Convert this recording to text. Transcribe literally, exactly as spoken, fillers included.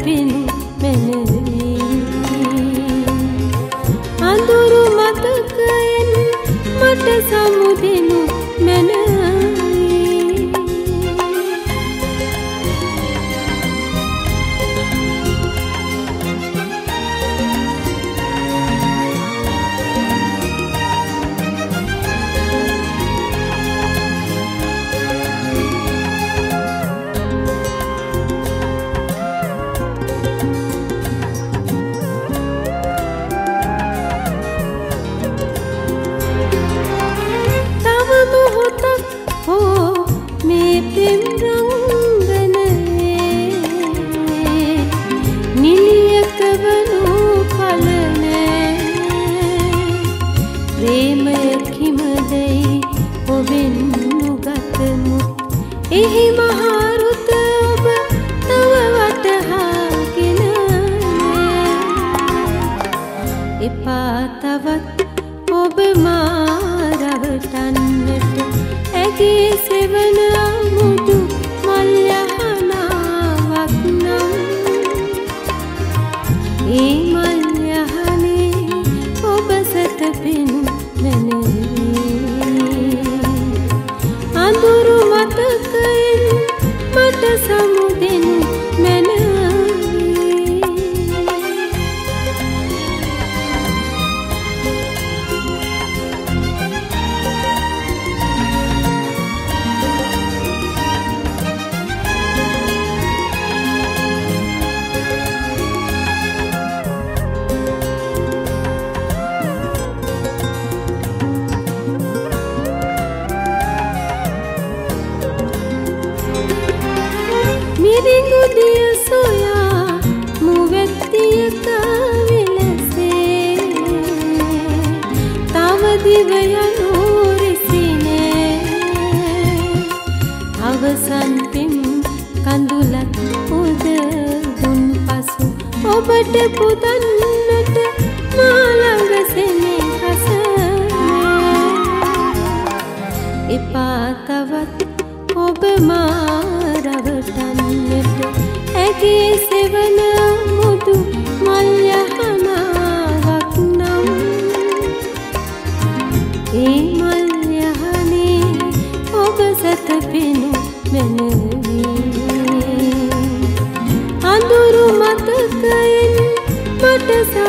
පිනු මැනවි අඳුරු මතකයෙන් මට සමුදෙනු මැනවි එහි මහරුත ඔබ තව වටහාගෙන එපා තවත් ඔබ මා රවටන්නට ඇගේ සෙවන අමුතු මල් යහනාවක් නම් ඒ මල් යහනේ ඔබ සත පෙනු මැනවි අඳුරු මතකයෙන් මට සමුදෙනු මැනවි මිරිඟු දිය සොයා මුවැත්තියක විලසේ තව දිව යනු රිසිනේ අවසන් පිම් කඳුලක් උද දුන් පසු ඔබට පුදන්නට මා ළඟ සෙනෙහස එපා තවත් ඔබ මා රවටන්නට ඇගේ සෙවන මුදු මල් යහනාවක් නම් ඒ මල් යහනේ ඔබ සත පෙනු මැනවි අඳුරු මතකයෙන් මට